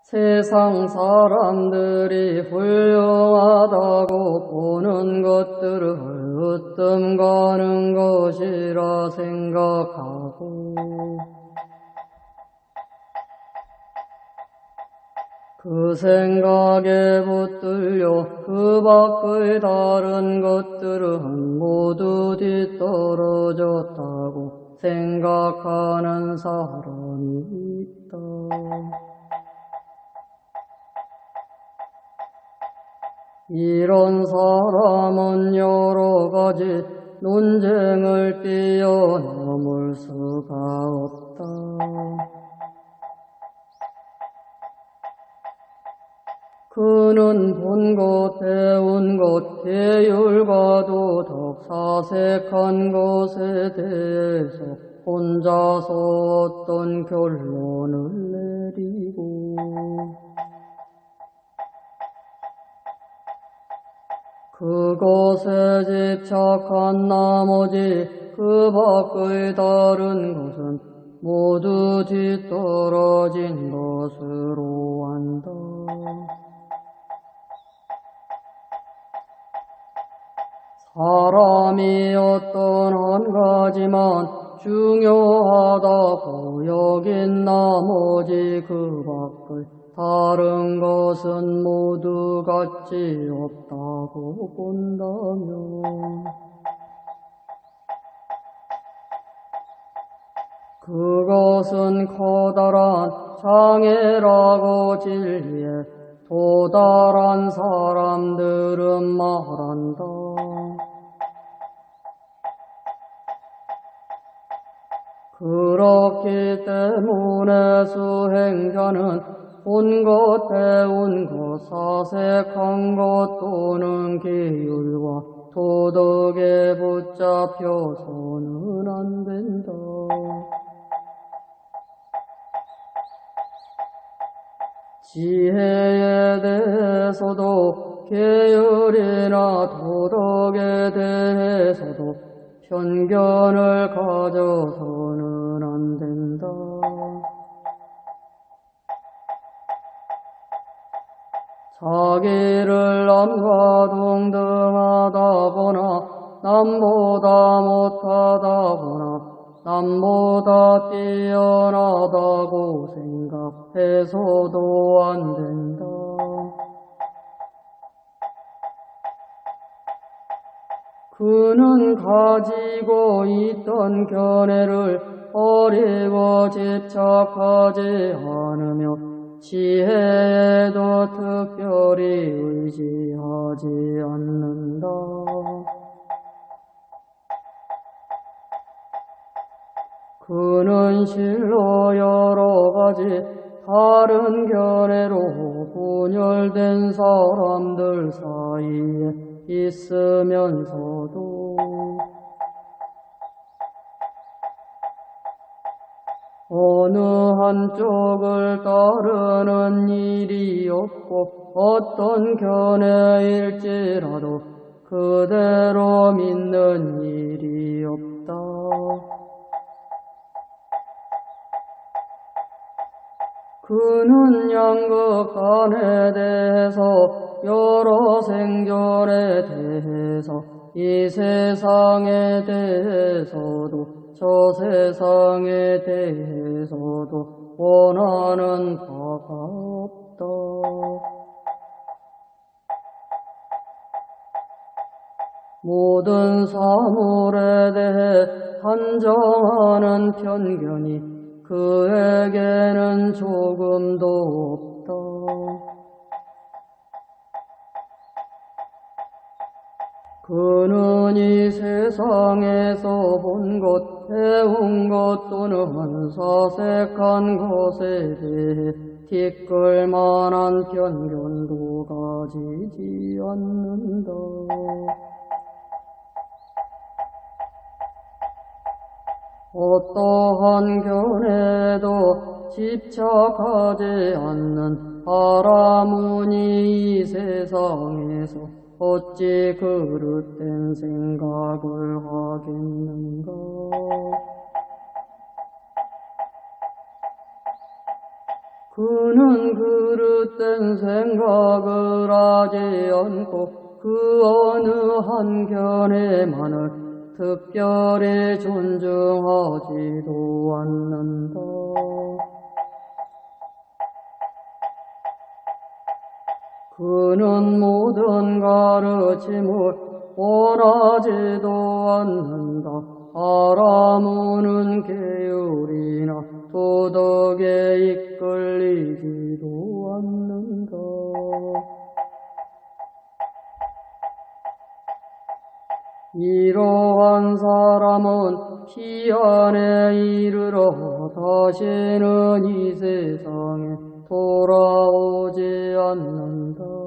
세상 사람들이 훌륭하다고 보는 것들을 으뜸 가는 것이라 생각하고 그 생각에 붙들려 그 밖의 다른 것들은 모두 뒤떨어졌다고 생각하는 사람이 있다. 이런 사람은 여러 가지 논쟁을 뛰어넘을 수가 없다. 그는 본 것, 배운 것, 계율과 도덕, 사색한 것에 대해서 혼자서 어떤 결론을 내리고 그것에 집착한 나머지 그 밖의 다른 것은 모두 뒤떨어진 것으로 한다. 사람이 어떤 한 가지만 중요하다고 여긴 나머지 그 밖의 다른 것은 모두 가치 없다고 본다면 그것은 커다란 장애라고 진리에 도달한 사람들은 말한다. 그렇기 때문에 수행자는 본 것, 배운 것, 사색한 것 또는 계율과 도덕에 붙잡혀서는 안 된다. 지혜에 대해서도 계율이나 도덕에 대해서도 편견을 가져서는 안 된다. 자기를 남과 동등하다거나 남보다 못하다거나 남보다 뛰어나다고 생각해서도 안 된다. 그는 가지고 있던 견해를 버리고 집착하지 않으며 지혜에도 특별히 의지하지 않는다. 그는 실로 여러 가지 다른 견해로 분열된 사람들 사이에 있으면서도 어느 한쪽을 따르는 일이 없고 어떤 견해일지라도 그대로 믿는 일이 없다. 그는 양극간에 대해서 여러 생존에 대해서 이 세상에 대해서도 저 세상에 대해서도 원하는 바가 없다. 모든 사물에 대해 판정하는 편견이 그에게는 조금도 없다. 그는 이 세상에서 본 것, 배운 것 또는 사색한 것에 대해 티끌만한 편견도 가지지 않는다. 어떠한 견해도 집착하지 않는 사람은 이 세상에서 어찌 그릇된 생각을 하겠는가. 그는 그릇된 생각을 하지 않고 그 어느 한견에만을 특별히 존중하지도 않는다. 그는 모든 가르침을 원하지도 않는다. 사람은 계율이나 도덕에 이끌리지도 않는다. 이러한 사람은 피안에 이르러 다시는 이 세상에 돌아오지 않는다.